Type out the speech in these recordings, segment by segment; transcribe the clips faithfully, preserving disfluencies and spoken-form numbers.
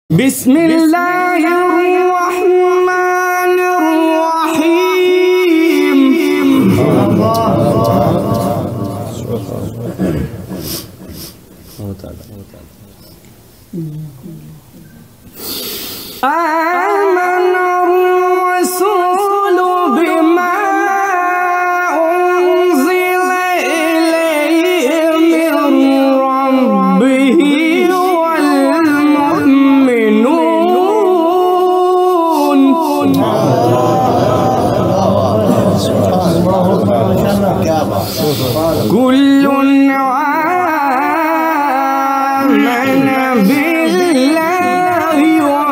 Bismillahirrahmanirrahim. Amana ar-rasul bima unzila ilayhi min rabbih wal mu'minun. Kullun amana billahi wa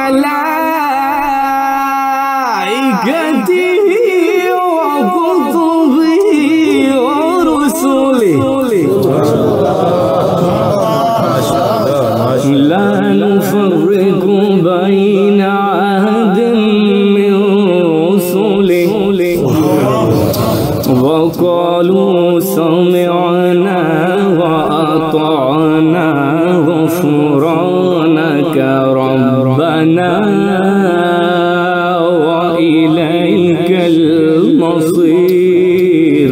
malaikatihi wa kutubihi wa rusulihi la nufarriqu baina ahadin min rusulihi wa qalu sami'na wa ata'na ghufranaka rabbana wa ilaikal masir.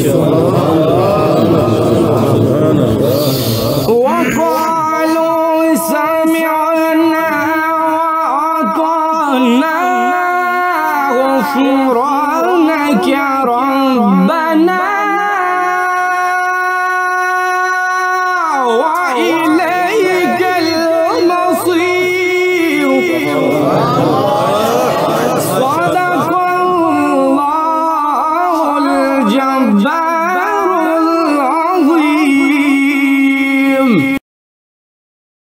Wa qalu sami'na wa ata'na ghufranaka